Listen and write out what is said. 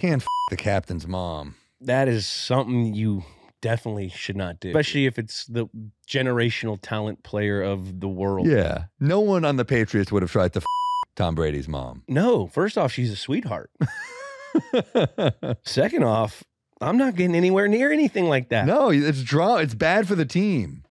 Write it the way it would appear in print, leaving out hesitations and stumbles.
can't the captain's mom. That is something you definitely should not do, especially if it's the generational talent player of the world. Yeah. No one on the Patriots would have tried to Tom Brady's mom. No, first off, she's a sweetheart. Second off, I'm not getting anywhere near anything like that. No, it's bad for the team.